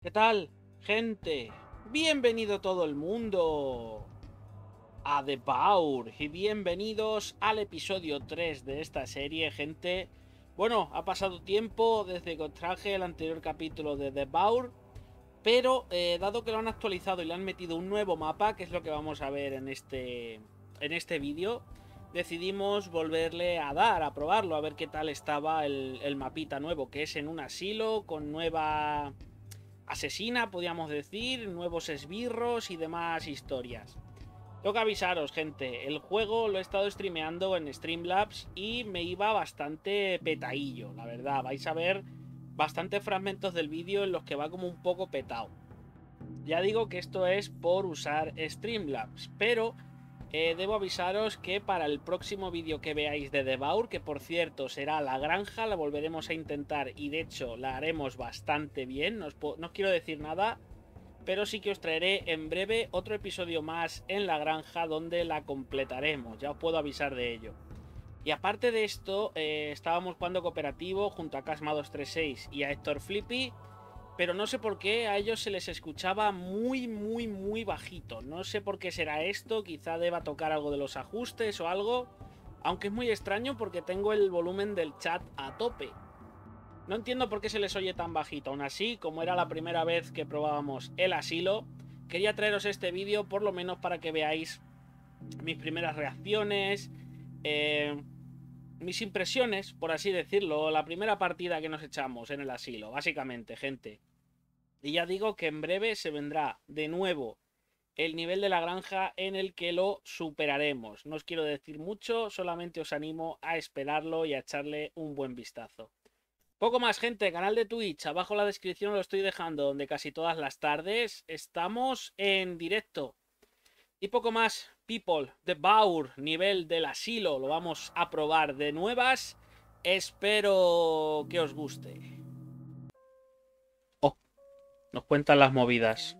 ¿Qué tal, gente? Bienvenido todo el mundo a Devour y bienvenidos al episodio 3 de esta serie, gente. Bueno, ha pasado tiempo desde que os traje el anterior capítulo de Devour, pero dado que lo han actualizado y le han metido un nuevo mapa, que es lo que vamos a ver en este vídeo, decidimos volverle a dar, a probarlo, a ver qué tal estaba el mapita nuevo, que es en un asilo con nueva asesina, podríamos decir, nuevos esbirros y demás historias. Tengo que avisaros, gente, el juego lo he estado streameando en Streamlabs y me iba bastante petaillo, la verdad. Vais a ver bastantes fragmentos del vídeo en los que va como un poco petado. Ya digo que esto es por usar Streamlabs, pero debo avisaros que para el próximo vídeo que veáis de Devour, que por cierto será la granja, la volveremos a intentar y de hecho la haremos bastante bien, no os quiero decir nada, pero sí que os traeré en breve otro episodio más en la granja donde la completaremos, ya os puedo avisar de ello. Y aparte de esto, estábamos jugando cooperativo junto a Casma236 y a Héctor Flippy, pero no sé por qué a ellos se les escuchaba muy bajito. No sé por qué será esto, quizá deba tocar algo de los ajustes o algo. Aunque es muy extraño porque tengo el volumen del chat a tope. No entiendo por qué se les oye tan bajito. Aún así, como era la primera vez que probábamos el asilo, quería traeros este vídeo por lo menos para que veáis mis primeras reacciones, mis impresiones, por así decirlo, la primera partida que nos echamos en el asilo, básicamente, gente. Y ya digo que en breve se vendrá de nuevo el nivel de la granja en el que lo superaremos. No os quiero decir mucho, solamente os animo a esperarlo y a echarle un buen vistazo. Poco más, gente, canal de Twitch, abajo en la descripción lo estoy dejando, donde casi todas las tardes estamos en directo. Y poco más, people, The Baur, nivel del asilo, lo vamos a probar de nuevas. Espero que os guste. Oh, nos cuentan las movidas.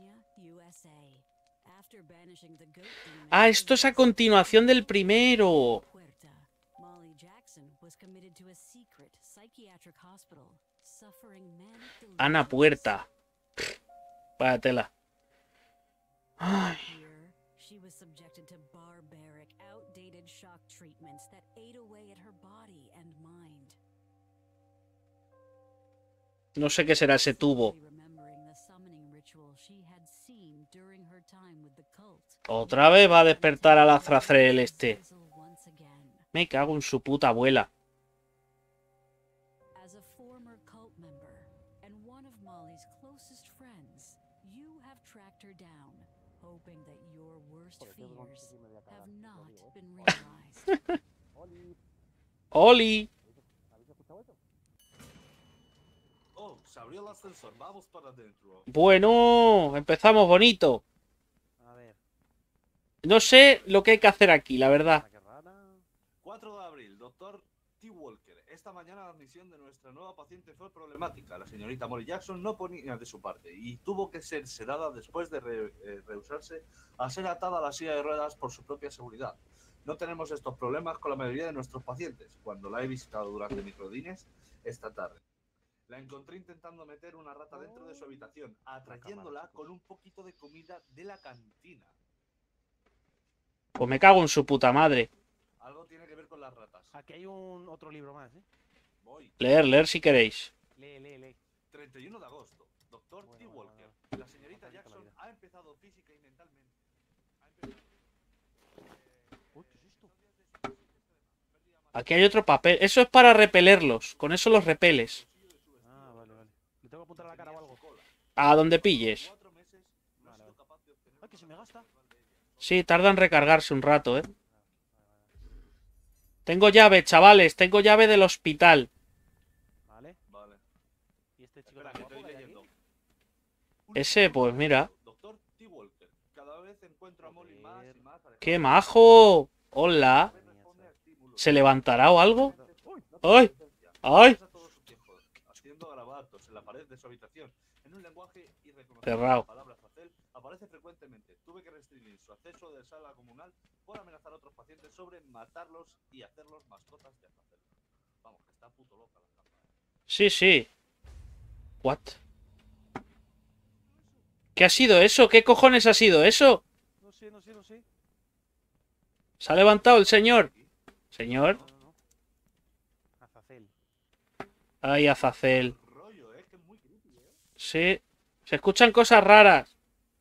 Ah, esto es a continuación del primero. Ana Puerta. Vaya tela. Ay. She was subjected to barbaric, outdated shock treatments that ate away at her body and mind. No sé qué será ese tubo. Otra vez va a despertar al Azrael este. Me cago en su puta abuela. As a former cult member and one of Molly's closest friends, you have tracked her down, hoping that your worst fears have not been realized. ¡Oli! Oh, se abrió el ascensor, vamos para adentro. Bueno, empezamos bonito. A ver, No sé lo que hay que hacer aquí, la verdad. qué rara. 4 de abril, doctor T. Walker. Esta mañana la admisión de nuestra nueva paciente fue problemática. La señorita Molly Jackson no ponía de su parte y tuvo que ser sedada después de rehusarse a ser atada a la silla de ruedas por su propia seguridad. No tenemos estos problemas con la mayoría de nuestros pacientes. Cuando la he visitado durante microdines esta tarde, la encontré intentando meter una rata dentro de su habitación, atrayéndola con un poquito de comida de la cantina. Pues me cago en su puta madre. Algo tiene que ver con las ratas. Aquí hay otro libro más, ¿eh? Voy. Leer si queréis. Lee. 31 de agosto. Doctor Bueno, T. bueno, Walker. bueno. La señorita Facilita la Jackson vida. ha empezado física y mentalmente. Uy, ¿qué es esto? Aquí hay otro papel. Eso es para repelerlos. Con eso los repeles. Ah, vale. ¿Le tengo que apuntar a la cara o algo? A donde pilles. 4 meses no ha sido capaz de obtener. Ay, que se me gasta. Sí, tarda en recargarse un rato, ¿eh? Tengo llave, chavales. Tengo llave del hospital. Vale. Vale. ¿Y este chico Espera, tan que guapo estoy que hay leyendo. aquí? Ese, pues mira. Doctor T. Walker. Cada vez encuentro a Molly más y más alejada. ¡Qué majo! Hola. Responde a estímulos. ¿Se levantará o algo? Uy, ¡Ay! ¡Ay! Pasa todo su tiempo haciendo garabatos en la pared de su habitación en un lenguaje irreconocible. Cerrado. La palabra facel aparece frecuentemente. Tuve que restringir su acceso de sala comunal por amenazar a otros pacientes sobre matarlos y hacerlos mascotas de Azazel. Vamos, que está puto loca la capa. Sí. What? ¿Qué ha sido eso? ¿Qué cojones ha sido eso? No sé, no sé, no sé. ¿Se ha levantado el señor? ¿Señor? No, no, no. Azazel. Ay, Azazel. Rollo, que es muy creepy, Sí. Se escuchan cosas raras.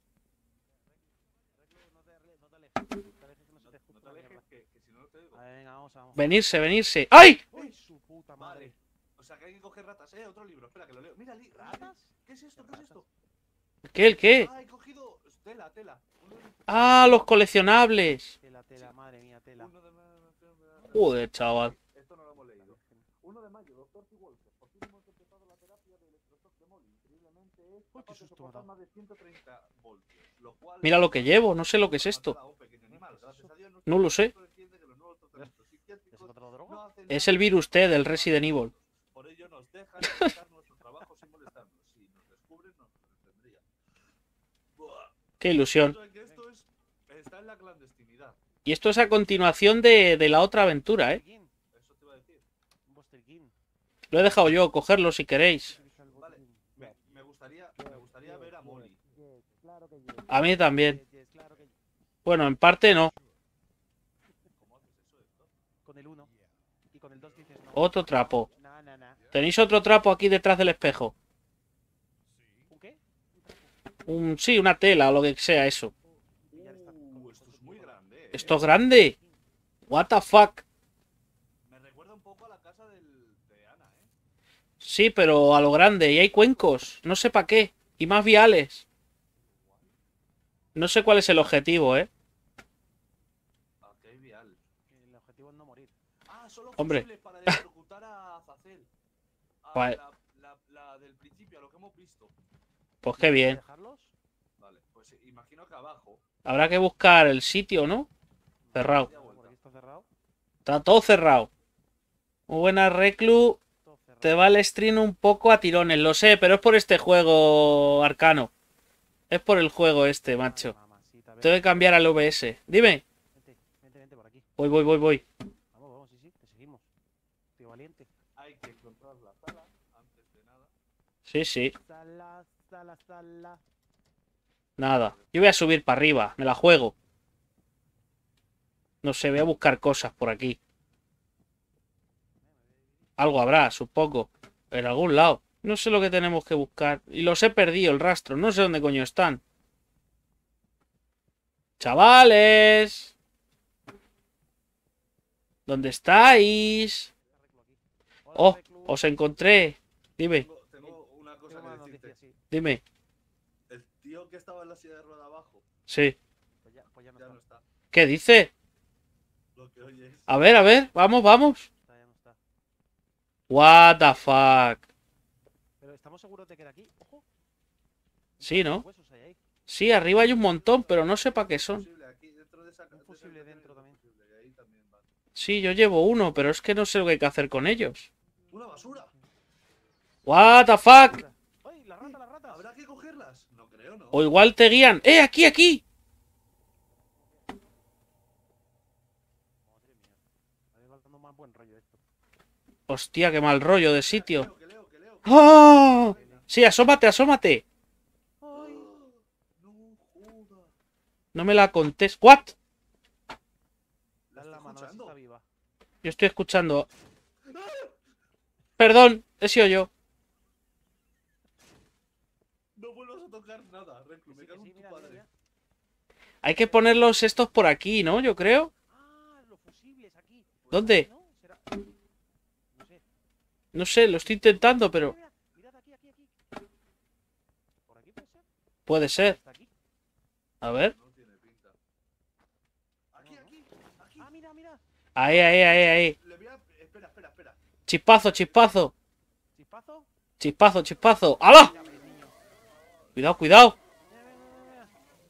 No te alejes. No te alejes que no se te escucha No te una alejes, mierda. que si no, no te digo. A ver, venga, vamos, vamos. Venirse, venirse. ¡Ay! ¡Uy, su puta madre! Vale. O sea, que hay que coger ratas, Otro libro, espera que lo leo. Mira, ¿Ratas? ¿Qué es esto? ¿Qué es esto? ¿Qué? ¿El qué? Ah, he cogido tela. Ah, los coleccionables. Tela, tela, madre mía, tela. Uno de Joder, chaval. Esto no lo hemos leído. 1 de mayo, doctor T. Walker. Por fin hemos empezado la terapia de electroshock de Molly. Increíblemente es Uy, qué capaz de susto me ha soportar dado. más de 130 voltios. Lo cual Mira lo que llevo. No sé lo que es esto. a un pequeño animal. Gracias a Dios, No lo sé. entiende que los nuevos tratamientos ¿Te has psiquiátricos encontrado no droga? hacen Es nada el virus T del Resident Evil. Por ello nos dejan realizar nuestro trabajo sin molestarnos. Si nos descubren, nos sorprendería. Buah. Qué ilusión. Eso es que esto está en la clandestinidad. Y esto es a continuación de la otra aventura, ¿eh? Botiquín, Eso te iba a decir. un botiquín. Lo he dejado yo. Cogerlo si queréis. Utiliza el Vale. botiquín. Me gustaría ver a Molly. Yes, claro que yes. A mí también. Yes, claro que yes. Bueno, en parte no. ¿Cómo haces eso, Héctor? Con el 1. Y con el 2 dices no. Otro trapo. Na, na, na. ¿Tenéis otro trapo aquí detrás del espejo? ¿Un qué? Un trapo. Sí, una tela o lo que sea eso. Pillar esta- Esto es muy grande, Esto es grande. What the fuck. Me recuerda un poco a la casa de Ana, Sí, pero a lo grande. Y hay cuencos. No sé para qué. Y más viales. No sé cuál es el objetivo, ¿eh? Aquí hay vial. El objetivo es no morir. Ah, solo Hombre. fusibles para electrocutar a Azazel. Vale. La del principio, a lo que hemos visto. Pues qué bien. ¿Dejarlos? Vale, pues imagino que abajo. Habrá que buscar el sitio, ¿no? Cerrado. Ya vuelta. Por aquí está cerrado. Está todo cerrado. Muy buena, Reclu. Todo cerrado. Te va el stream un poco a tirones, lo sé, pero es por este juego, Arcano. Es por el juego este, Ay, macho. mamacita, ven. Tengo que cambiar al OBS. Dime. Vente por aquí. Voy. Vamos, sí, te seguimos. Tío valiente. Hay que encontrar la sala antes de nada. Sí. Sala. Nada. Yo voy a subir para arriba. Me la juego. No sé, voy a buscar cosas por aquí. Algo habrá, supongo. En algún lado. No sé lo que tenemos que buscar. Y los he perdido el rastro. No sé dónde coño están. Chavales. ¿Dónde estáis? Hola, Oh, Reclu. os encontré. Dime, Tengo una cosa Tengo que malas decirte. noticias, sí. dime. El tío que estaba en la silla de rueda abajo Sí. Pues ya no ya está. no está. ¿Qué dice? Lo que oyes. A ver. Vamos. Ya no está. What the fuck. Pero estamos seguros de que era aquí. Ojo. Sí, ¿no? Huesos hay ahí. Sí, arriba hay un montón, pero no sé para qué son. Fusible aquí, dentro de esa Un fusible dentro también. fusible, y ahí también va. Sí, yo llevo uno, pero es que no sé lo que hay que hacer con ellos. ¡Una basura! What the fuck. ¡Ay, las ratas! ¿Habrá que cogerlas? No creo, ¿no? O igual te guían. ¡Aquí! Madre mía. A ver, va dando más buen rollo esto. Hostia, qué mal rollo de sitio. Que leo. ¡Ah! Sí, asómate. ¡Ay! No jodas. No me la contés. ¿What? ¿La Dale la está mano, a ver si escuchando? está viva. Yo estoy escuchando. Perdón, he sido yo. No vuelvas a tocar nada, Reclu. Me Sí, cago sí, en tu mira, padre. mira. Hay que ponerlos estos por aquí, ¿no? Yo creo. Ah, los fusibles aquí. ¿Dónde? ¿No? ¿Será? No sé. No sé, lo estoy intentando, pero Mira, mirad aquí. ¿Por aquí puede ser? puede ser. ¿Está aquí? A ver. No tiene pinta. Aquí. Ah, mira. Ahí. Le voy a... Espera. Chispazo. ¿Chispazo? ¡Hala! Ya ves, niño. Cuidado. Mira.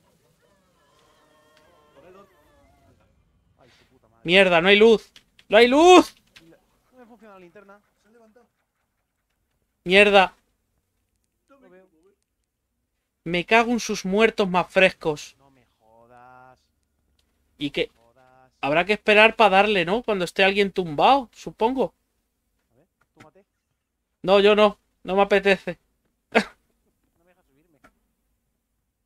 Ponedlo. Ay, su puta madre. Mierda, no hay luz. No me funciona la linterna. Se ha levantado. Mierda. No me veo. mover. Me cago en sus muertos más frescos. No me jodas. Y que Jodas. habrá que esperar para darle, ¿no? Cuando esté alguien tumbado, supongo. A ver, túmate. No, yo no. No me apetece. No me deja subirme.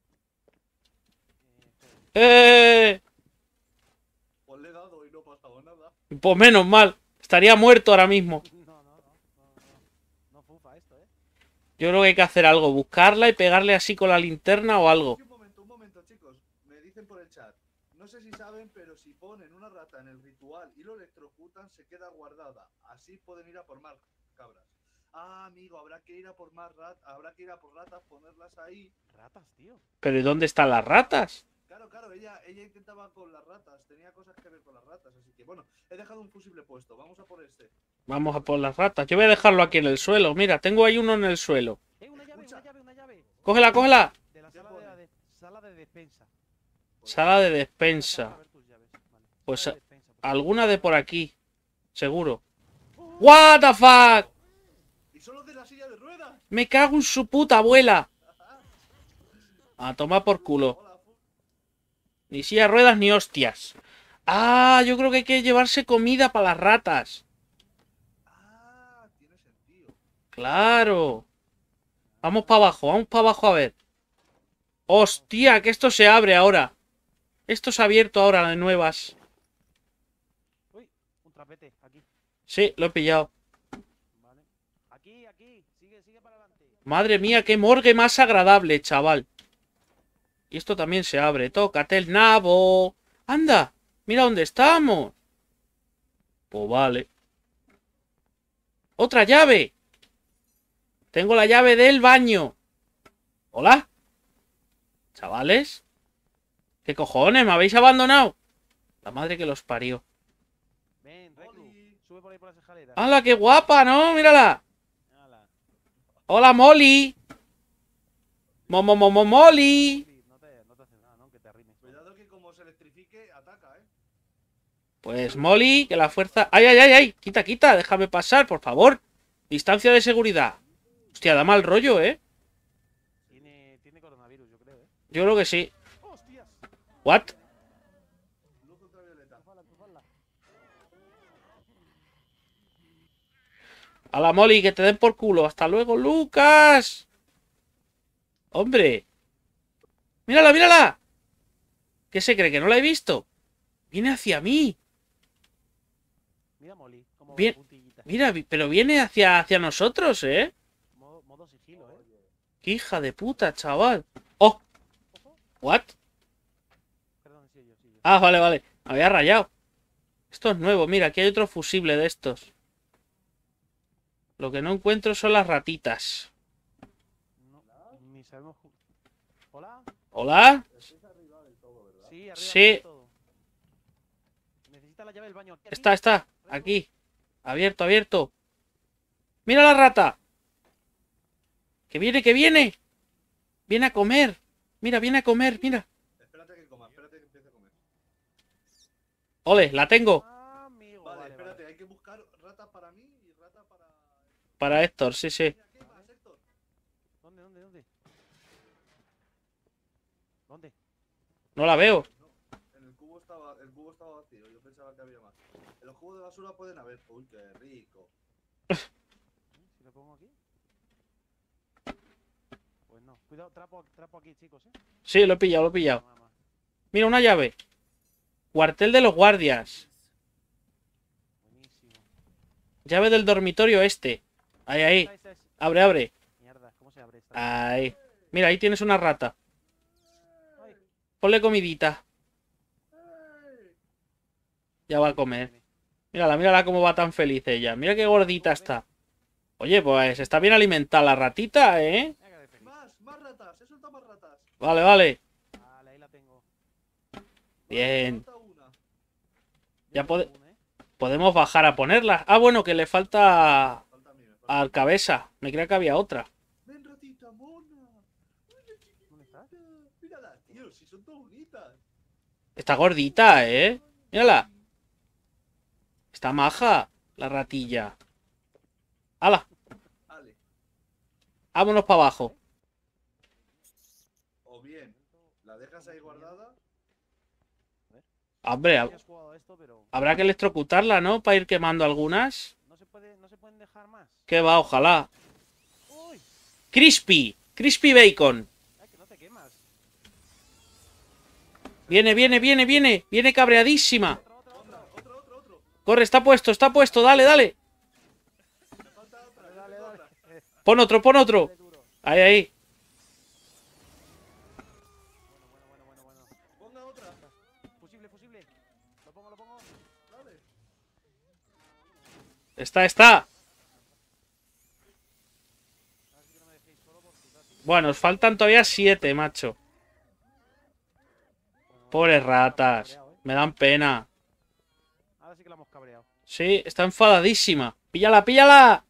¡Eh! Pues le he dado y no ha pasado nada. Pues menos mal. Estaría muerto ahora mismo. No fufa esto, ¿eh? Yo creo que hay que hacer algo. Buscarla y pegarle así con la linterna o algo. Un momento, chicos. Me dicen por el chat. No sé si saben, pero si ponen una rata en el ritual y lo electrocutan, se queda guardada. Así pueden ir a por más cabras. Ah, amigo, habrá que ir a por más ratas. Habrá que ir a por ratas, ponerlas ahí. Ratas, tío. ¿Pero ¿y dónde están las ratas? Claro, ella intentaba con las ratas. Tenía cosas que ver con las ratas. Así que bueno, he dejado un fusible puesto. Vamos a por este. Vamos a por las ratas. Yo voy a dejarlo aquí en el suelo. Mira, tengo ahí uno en el suelo. Una llave, Escucha. una llave. Cógela, cógela. De la ¿Qué sala pone? sala de despensa. Sala de Una despensa. cámara, a ver tus llaves. Vale. Pues Sala de despensa, pues. alguna de por aquí. Seguro. What the fuck. Y solo de la silla de ruedas. Me cago en su puta abuela. A tomar por culo. Hola, Ni silla de ruedas ni hostias. Ah, yo creo que hay que llevarse comida para las ratas. Ah, tiene sentido. Claro. Vamos para abajo a ver. Hostia, que esto se abre ahora. Esto se ha abierto ahora de nuevas. Uy, un trapete, aquí. Sí, lo he pillado. Vale. Aquí. Sigue para adelante. Madre mía, qué morgue más agradable, chaval. Y esto también se abre. Tócate el nabo. Anda, mira dónde estamos. Pues vale. ¡Otra llave! Tengo la llave del baño. ¿Hola? ¿Chavales? ¿Qué cojones? ¿Me habéis abandonado? La madre que los parió. Ven, Reclu. Oli. Sube por ahí por las escaleras. ¡Hala, qué guapa, ¿no? Mírala. Hala. ¡Hola, Molly! ¡Molly! No te hace nada, ¿no? Que te arrimes. Cuidado que como se electrifique, ataca, Pues Molly, que la fuerza... ¡Ay, ay, ay, ay! Quita, quita, déjame pasar, por favor. Distancia de seguridad. Hostia, da mal rollo, ¿eh? Tiene coronavirus, yo creo, ¿eh? Yo creo que sí. ¡Hostias! ¿What? Luz ultravioleta. Cruzadla. A la Molly, que te den por culo. ¡Hasta luego, Lucas! ¡Hombre! ¡Mírala, mírala! ¿Qué se cree? ¿Que no la he visto? Viene hacia mí. Mira Molly, como Bien. puntillita. Mira, pero viene hacia nosotros, ¿eh? Modo sigilo, ¿eh? ¡Qué hija de puta, chaval! ¡Oh! Ojo. ¿What? Perdón, sí, yo. Ah, vale, vale. Me había rayado. Esto es nuevo. Mira, aquí hay otro fusible de estos. Lo que no encuentro son las ratitas. No, ni sabemos. ¿Hola? ¿Hola? Sí, arriba Sí. del todo. Necesita la llave del baño. Aquí, Está. Aquí. Abierto, abierto. ¡Mira la rata! ¡Que viene, que viene! Viene a comer. Mira, viene a comer, mira. Espérate que coma, espérate que empiece a comer. Ole, la tengo. Ah, amigo. Vale, Vale, espérate, hay que buscar ratas para mí y ratas para... Para Héctor, sí, sí. Mira, ¿qué más, Héctor? ¿Dónde? ¿Dónde? No la veo. En el cubo estaba vacío, yo pensaba que había más. En los cubos de basura pueden haber... Uy, qué rico. Si lo pongo aquí. Pues no. Cuidado, trapo aquí, chicos, ¿eh? Sí, lo he pillado, lo he pillado. Nada más. Mira, una llave. Cuartel de los guardias. Buenísimo. Llave del dormitorio este. Ahí, ahí. Esta es... Abre, abre. Mierda, ¿cómo se abre esta? Ahí. Mira, ahí tienes una rata. Ay, Ponle comidita. Ya va a comer. Mírala, mírala cómo va tan feliz ella. Mira qué gordita está. Oye, pues está bien alimentada la ratita, ¿eh? Venga, de feliz. Más ratas, he soltado más ratas. Vale, vale. Vale, ahí la tengo. Bien. Falta una. Ya Yo tengo una, ¿eh? podemos bajar a ponerla. Ah, bueno, que le falta Falta a mí, me falta. al cabeza. Me creía que había otra. Ven, ratita mona. Mira, ¿Dónde está? chiquitita. Mírala, tío, si son todas bonitas. Está gordita, ¿eh? Mírala. Está maja la ratilla. ¡Hala! Vale. Vámonos para abajo. O bien, la dejas ahí guardada. Hombre, No has jugado a esto, pero habrá que electrocutarla, ¿no? Para ir quemando algunas. no se pueden dejar más. Que va, ojalá. Uy, Crispy. Crispy bacon. ay, que no te quemas. Viene, viene, viene, viene. Viene cabreadísima. Otro. Corre, está puesto, dale, dale. Dale, dale. Pon otro, pon otro. Dale duro. Ahí, ahí. Bueno. Ponga otra. Fusible. Lo pongo. Dale. Está. Ahora sí que no me dejéis solo por ciudad, tío. Bueno, nos faltan todavía 7, macho. Bueno, Pobres ahora ratas. cabreado, ¿eh? Me dan pena. Ahora sí que la hemos cabreado. Sí, está enfadadísima. ¡Píllala, píllala!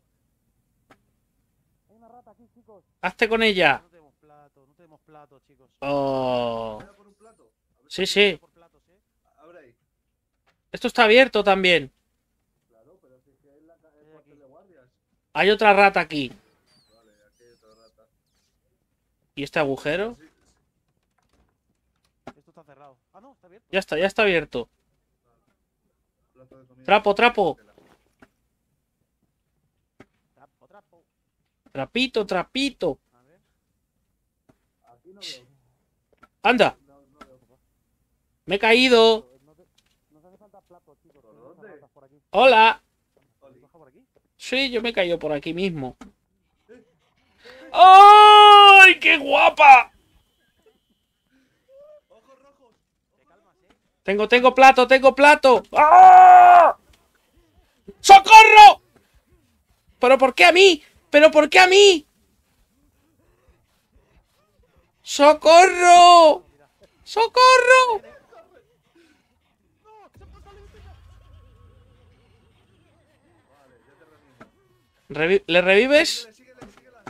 Hay una rata aquí, chicos. Hazte con ella. No tenemos plato, chicos. Oh. Voy a por un plato. A ver Sí, si- sí. Por platos, ¿eh? Abre ahí. Esto está abierto también. Claro, pero si es que es el cuartel de guardias. Hay otra rata aquí. Vale, aquí hay otra rata. ¿Y este agujero? Sí, Esto está cerrado. Ah, no, está abierto. Ya está abierto. plato de comida. Trapo. Trapo. Trapito. A ver. Aquí no veo. Anda, No veo. me he caído. Nos hace falta plato, chicos. ¿Por Tenemos dónde? ratas por aquí. Hola. Oli. ¿Baja por aquí? Sí, yo me he caído por aquí mismo. ¡Ay, qué guapa! ¡Ojos rojos! Te calmas, ¿eh? Tengo plato. ¡Ah! ¡Socorro! ¿Pero por qué a mí? ¡Socorro! ¡Socorro! Vale, ya te reanimo. ¿Le revives? Síguela.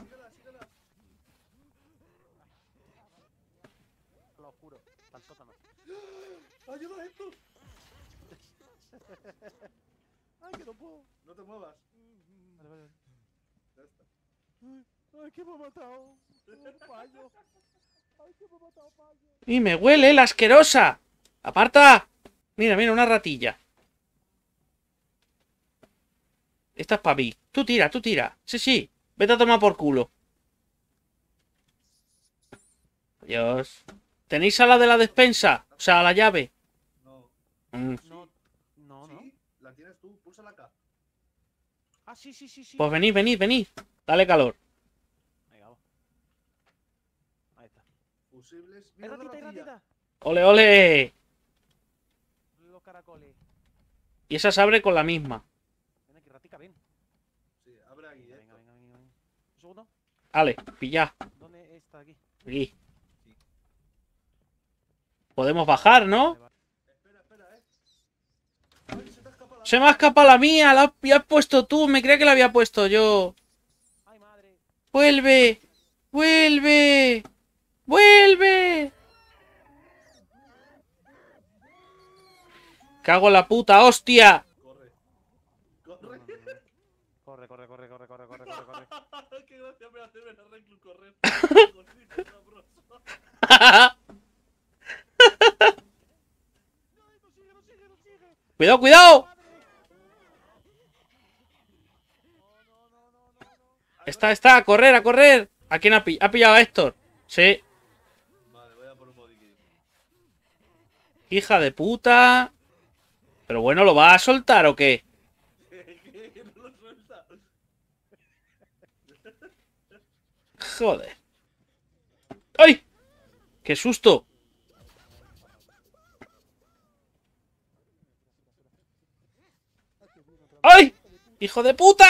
Lo oscuro. Al sótano. ¡Ayuda a esto! Ay, que no puedo. No te muevas. Vale. Ya está. Ay, que me ha matado. Un payo. Ay, que me ha matado payo. ¡Y me huele la asquerosa! ¡Aparta! Mira, una ratilla. Esta es para mí. Tú tira. Sí. Vete a tomar por culo. Adiós. ¿Tenéis a la de la despensa? O sea, a la llave. No. Mm. No. Sí, la tienes tú. Púlsala acá. Ah, sí. Pues venid. Dale calor. Venga, vamos. Ahí está. Fusibles. ¡Hay Mira la ratita, hay ratilla. ratita! ¡Ole! Los caracoles. Y esa se abre con la misma. Ven aquí, ratica, ven. Sí, abre ahí, Venga. Un segundo. Vale, pilla. ¿Dónde está aquí? Aquí. Podemos bajar, ¿no? Vale. Espera, Ay, se te ha escapado la Se me ha escapado la mía. La has puesto tú. Me creía que la había puesto yo. ¡Ay, madre! ¡Vuelve! ¡Cago en la puta, hostia! Corre. Corre. Qué gracia me hace ver a Reclus correr. No sigue. ¡Cuidado! Está, a correr. ¿A quién ha pillado a Héctor? Sí. Vale, voy a por un bodyguard. Hija de puta. Pero bueno, ¿lo va a soltar o qué? ¿Qué? No lo suelta. Joder. ¡Ay! ¡Qué susto! ¡Ay! ¡Hijo de puta!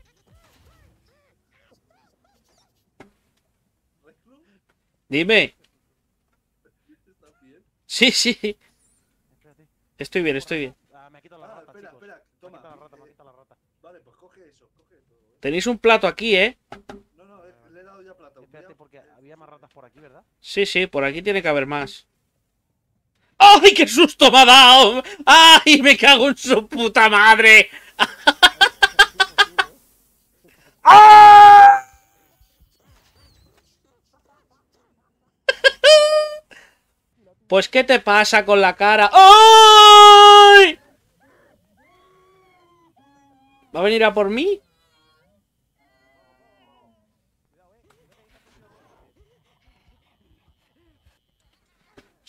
¿Reclus? Dime. ¿Estás bien? Sí. Espérate. Estoy bien. Ah, me ha quitado la rata, espera, chicos. toma. Me ha quitado la rata. Vale, pues coge eso, coge todo. Tenéis un plato aquí, ¿eh? No, le he dado ya plata. Espérate, porque había más ratas por aquí, ¿verdad? Sí, por aquí tiene que haber más. ¡Ay, qué susto me ha dado! ¡Ay, me cago en su puta madre! ¡Ah! Pues, ¿qué te pasa con la cara? ¡Ay! ¿Va a venir a por mí?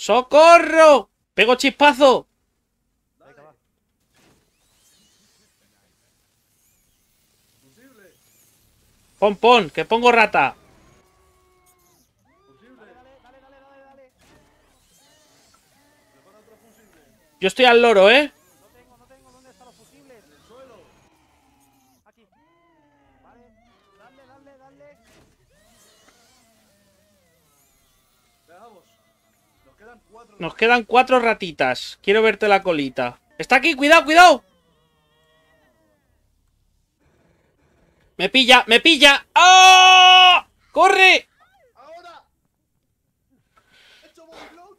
¡Socorro! ¡Pego chispazo! Venga, va. Fusible. Pon, pon, que pongo rata. Fusible. Dale. Prepara otro fusible. Yo estoy al loro, ¿eh? No tengo. ¿Dónde están los fusibles? En el suelo. Aquí. Vale. Dale. Veamos. Nos quedan 4. Nos quedan 4 ratitas. Quiero verte la colita. ¡Está aquí! ¡Cuidado, cuidado! ¡Me pilla! ¡Me pilla! ¡Oh! ¡Corre! ¡Ahora! ¡He hecho body block!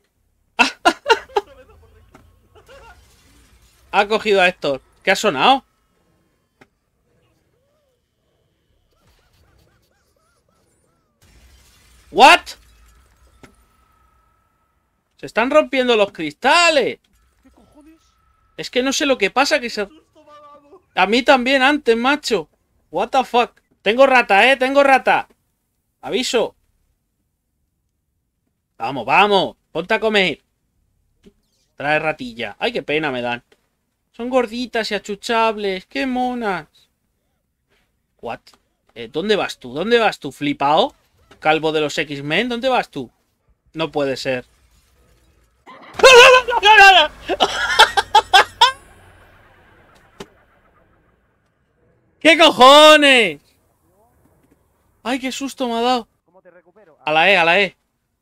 Ha cogido a Héctor. ¿Qué ha sonado? ¿What? Se están rompiendo los cristales. ¿Qué cojones? Es que no sé lo que pasa, que se... ¡Susto me ha dado! A mí también antes, macho. What the fuck. Tengo rata, tengo rata. Aviso. Vamos, vamos. Ponte a comer. Trae ratilla. Ay, qué pena me dan. Son gorditas y achuchables. Qué monas. What? ¿Dónde vas tú? ¿Dónde vas tú, flipao? Calvo de los X-Men, ¿dónde vas tú? No puede ser. ¿Qué cojones? Ay, qué susto me ha dado. ¿Cómo te recupero? A la E, a la E.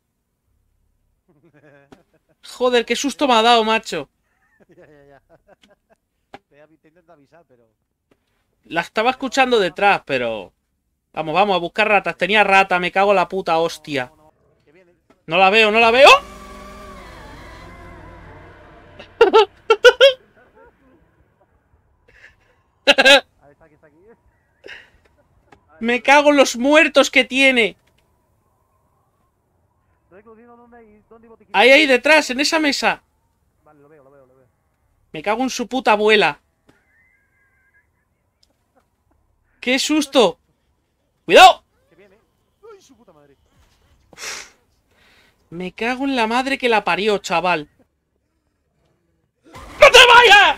Joder, qué susto me ha dado, macho. Ya. Te intento avisar, pero... La estaba escuchando detrás, pero... Vamos, vamos, a buscar ratas. Tenía rata, me cago en la puta hostia. No. Que vienen. No la veo, no la veo. Ahí está aquí. Me cago en los muertos que tiene. Estoy cruzando dónde botiquín. Ahí, detrás, en esa mesa. Vale, lo veo. Me cago en su puta abuela. ¡Qué susto! ¡Cuidado! Que viene. ¡Uy, su puta madre! Me cago en la madre que la parió, chaval. ¡No te vayas!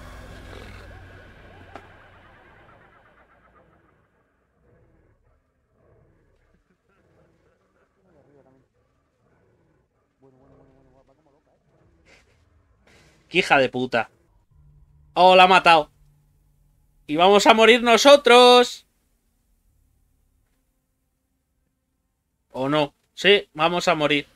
¡Qué hija de puta! ¡Oh, la ha matado! ¡Y vamos a morir nosotros! ¿O no? Sí, vamos a morir.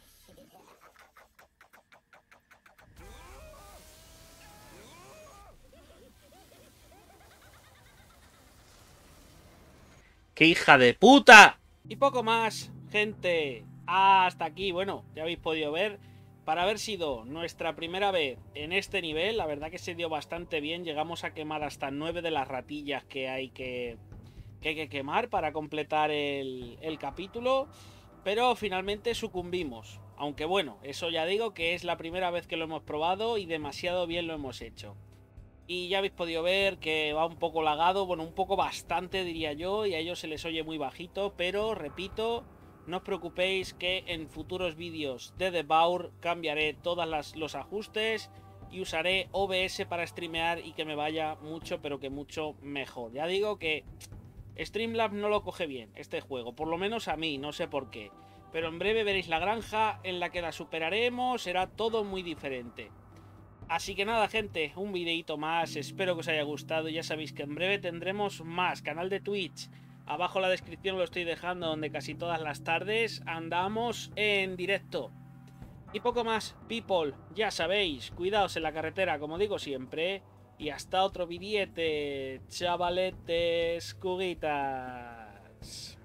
¡Qué hija de puta! Y poco más, gente. Hasta aquí, bueno, ya habéis podido ver. Para haber sido nuestra primera vez en este nivel, la verdad que se dio bastante bien. Llegamos a quemar hasta 9 de las ratillas que hay que quemar para completar el capítulo. Pero finalmente sucumbimos. Aunque bueno, eso ya digo que es la primera vez que lo hemos probado y demasiado bien lo hemos hecho. Y ya habéis podido ver que va un poco lagado, bueno, un poco bastante diría yo, y a ellos se les oye muy bajito, pero repito, no os preocupéis que en futuros vídeos de Devour cambiaré todos los ajustes y usaré OBS para streamear y que me vaya mucho, pero que mucho mejor. Ya digo que Streamlabs no lo coge bien este juego, por lo menos a mí, no sé por qué. Pero en breve veréis la granja en la que la superaremos, será todo muy diferente. Así que nada, gente, un videito más, espero que os haya gustado. Ya sabéis que en breve tendremos más canal de Twitch. Abajo en la descripción lo estoy dejando, donde casi todas las tardes andamos en directo. Y poco más, people, ya sabéis, cuidaos en la carretera, como digo siempre. Y hasta otro videete, chavaletes, cuguitas.